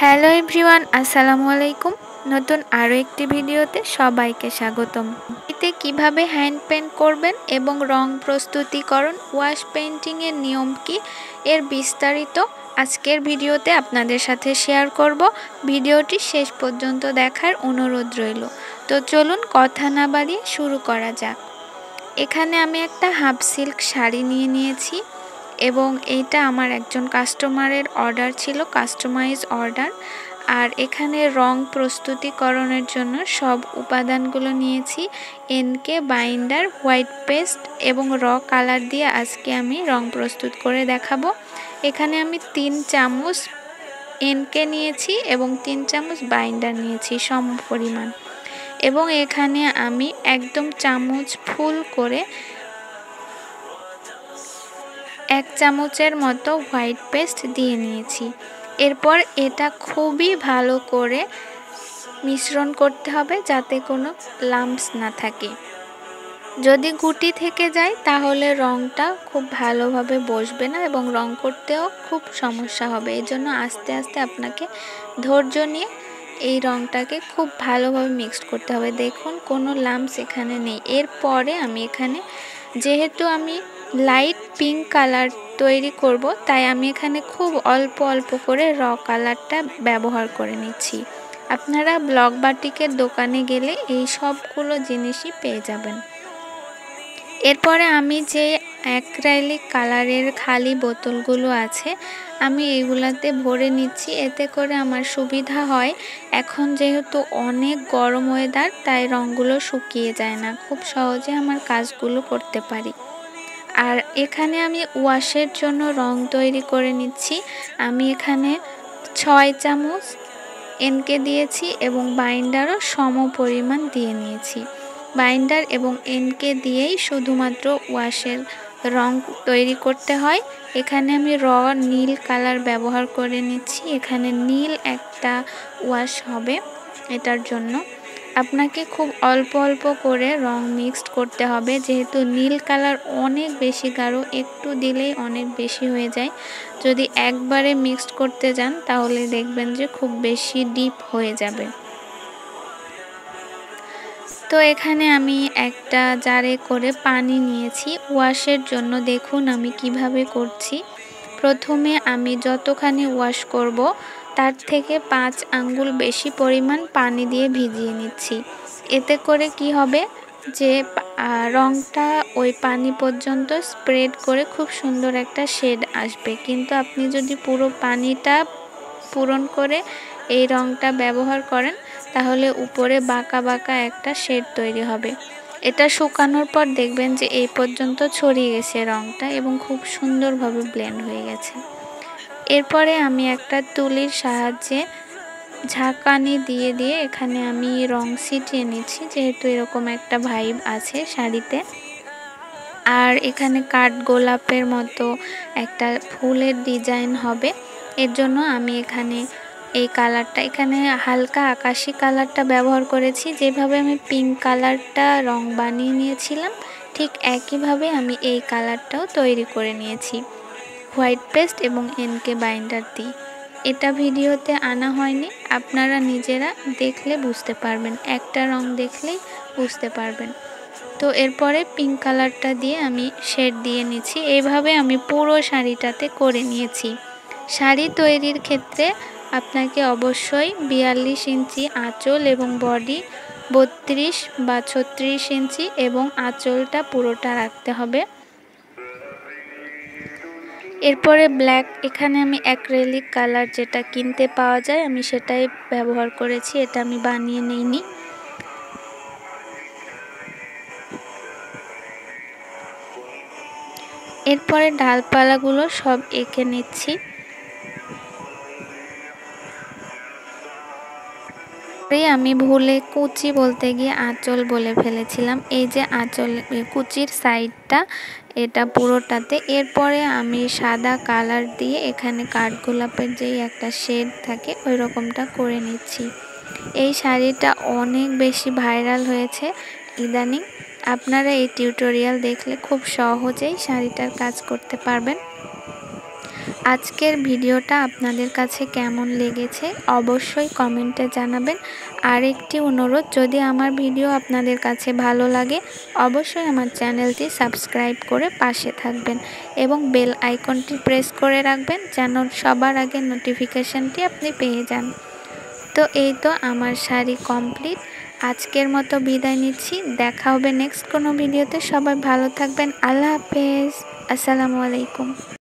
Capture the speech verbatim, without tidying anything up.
Hello everyone, আসসালামু আলাইকুম। নতুন আরও একটি ভিডিওতে সবাইকে স্বাগতম। এতে কিভাবে হ্যান্ড পেইন্ট করবেন এবং রং প্রস্তুতিকরণ ওয়াশ পেইন্টিংয়ের নিয়ম কি এর বিস্তারিত আজকের ভিডিওতে আপনাদের সাথে শেয়ার করব। ভিডিওটি শেষ পর্যন্ত দেখার অনুরোধ রইল। তো চলুন কথা না বাড়িয়ে শুরু করা যাক। এখানে আমি একটা হাফ সিল্ক শাড়ি নিয়ে নিয়েছি এবং এইটা আমার একজন কাস্টমারের অর্ডার ছিল, কাস্টমাইজ অর্ডার। আর এখানে রং প্রস্তুতিকরণের জন্য সব উপাদানগুলো নিয়েছি। এনকে, বাইন্ডার, হোয়াইট পেস্ট এবং র কালার দিয়ে আজকে আমি রং প্রস্তুত করে দেখাবো। এখানে আমি তিন চামচ এনকে নিয়েছি এবং তিন চামচ বাইন্ডার নিয়েছি সম পরিমাণ, এবং এখানে আমি একদম চামচ ফুল করে এক চামচের মতো হোয়াইট পেস্ট দিয়ে নিয়েছি। এরপর এটা খুবই ভালো করে মিশ্রণ করতে হবে যাতে কোনো লাম্পস না থাকে। যদি গুটি থেকে যায় তাহলে রংটা খুব ভালোভাবে বসবে না এবং রং করতেও খুব সমস্যা হবে। এই জন্য আস্তে আস্তে আপনাকে ধৈর্য নিয়ে এই রংটাকে খুব ভালোভাবে মিক্সড করতে হবে। দেখুন কোনো লাম্পস এখানে নেই। এরপরে আমি এখানে, যেহেতু আমি লাইট পিঙ্ক কালার তৈরি করব, তাই আমি এখানে খুব অল্প অল্প করে র কালারটা ব্যবহার করে নিচ্ছি। আপনারা ব্লক বাটিকের দোকানে গেলে এই সবগুলো জিনিসই পেয়ে যাবেন। এরপরে আমি যে অ্যাক্রাইলিক কালারের খালি বোতলগুলো আছে আমি এগুলাতে ভরে নিচ্ছি। এতে করে আমার সুবিধা হয়, এখন যেহেতু অনেক গরম ওয়েদার তাই রঙগুলো শুকিয়ে যায় না, খুব সহজে আমার কাজগুলো করতে পারি। আর এখানে আমি ওয়াশের জন্য রং তৈরি করে নিচ্ছি। আমি এখানে ছয় চামচ এনকে দিয়েছি এবং বাইন্ডারও সম পরিমাণ দিয়ে নিয়েছি। বাইন্ডার এবং এনকে দিয়েই শুধুমাত্র ওয়াশের রং তৈরি করতে হয়। এখানে আমি র নীল কালার ব্যবহার করে নিচ্ছি। এখানে নীল একটা ওয়াশ হবে, এটার জন্য আপনাকে খুব অল্প অল্প করে রং মিক্সড করতে হবে, যেহেতু নীল কালার অনেক বেশি গাঢ়, একটু দিলেই অনেক বেশি হয়ে যায়। যদি একবারে মিক্সড করতে যান তাহলে দেখবেন যে খুব বেশি ডিপ হয়ে যাবে। তো এখানে আমি একটা জারে করে পানি নিয়েছি ওয়াশের জন্য। দেখুন আমি কিভাবে করছি। প্রথমে আমি যতখানি ওয়াশ করব তার থেকে পাঁচ আঙ্গুল বেশি পরিমাণ পানি দিয়ে ভিজিয়ে নিচ্ছি। এতে করে কি হবে যে রংটা ওই পানি পর্যন্ত স্প্রেড করে খুব সুন্দর একটা শেড আসবে। কিন্তু আপনি যদি পুরো পানিটা পূরণ করে এই রংটা ব্যবহার করেন তাহলে উপরে বাঁকা বাঁকা একটা শেড তৈরি হবে। এটা শুকানোর পর দেখবেন যে এই পর্যন্ত ছড়িয়ে গেছে রংটা এবং খুব সুন্দরভাবে ব্লেন্ড হয়ে গেছে। এরপরে আমি একটা তুলির সাহায্যে ঝাঁকানি দিয়ে দিয়ে এখানে আমি রং ছিটিয়ে নিচ্ছি, যেহেতু এরকম একটা ভাইব আছে শাড়িতে। আর এখানে কাঠ গোলাপের মতো একটা ফুলের ডিজাইন হবে, এর জন্য আমি এখানে এই কালারটা, এখানে হালকা আকাশি কালারটা ব্যবহার করেছি। যেভাবে আমি পিঙ্ক কালারটা রং বানিয়ে নিয়েছিলাম ঠিক একইভাবে আমি এই কালারটাও তৈরি করে নিয়েছি হোয়াইট পেস্ট এবং এনকে বাইন্ডার দিয়ে। এটা ভিডিওতে আনা হয়নি, আপনারা নিজেরা দেখলে বুঝতে পারবেন, একটা রং দেখলেই বুঝতে পারবেন। তো এরপরে পিঙ্ক কালারটা দিয়ে আমি শেড দিয়ে নিচ্ছি। এইভাবে আমি পুরো শাড়িটাতে করে নিয়েছি। শাড়ি তৈরির ক্ষেত্রে আপনাকে অবশ্যই বিয়াল্লিশ ইঞ্চি আঁচল এবং বডি বত্রিশ বা ছত্রিশ ইঞ্চি এবং আঁচলটা পুরোটা রাখতে হবে। এরপরে ব্ল্যাক, এখানে আমি অ্যাক্রিলিক কালার যেটা কিনতে পাওয়া যায় আমি সেটাই ব্যবহার করেছি, এটা আমি বানিয়ে নিইনি। এরপরে ডালপালাগুলো সব এঁকে নিচ্ছি। আমি ভুলে কুচি বলতে গিয়ে আঁচল বলে ফেলেছিলাম। এই যে আঁচল, কুচির সাইডটা এটা পুরোটাতে। এরপরে আমি সাদা কালার দিয়ে এখানে কাঠগোলাপের যেই একটা শেড থাকে ওই রকমটা করে নিচ্ছি। এই শাড়িটা অনেক বেশি ভাইরাল হয়েছে ইদানিং। আপনারা এই টিউটোরিয়াল দেখলে খুব সহজেই শাড়িটার কাজ করতে পারবেন। আজকের ভিডিওটা আপনাদের কাছে কেমন লেগেছে অবশ্যই কমেন্টে জানাবেন। আর একটি অনুরোধ, যদি আমার ভিডিও আপনাদের কাছে ভালো লাগে অবশ্যই আমার চ্যানেলটি সাবস্ক্রাইব করে পাশে থাকবেন এবং বেল আইকনটি প্রেস করে রাখবেন যেন সবার আগে নোটিফিকেশনটি আপনি পেয়ে যান। তো এই তো আমার শাড়ি কমপ্লিট। আজকের মতো বিদায় নিচ্ছি, দেখা হবে নেক্সট কোনো ভিডিওতে। সবাই ভালো থাকবেন। আল্লাহ হাফেজ, আসসালামু আলাইকুম।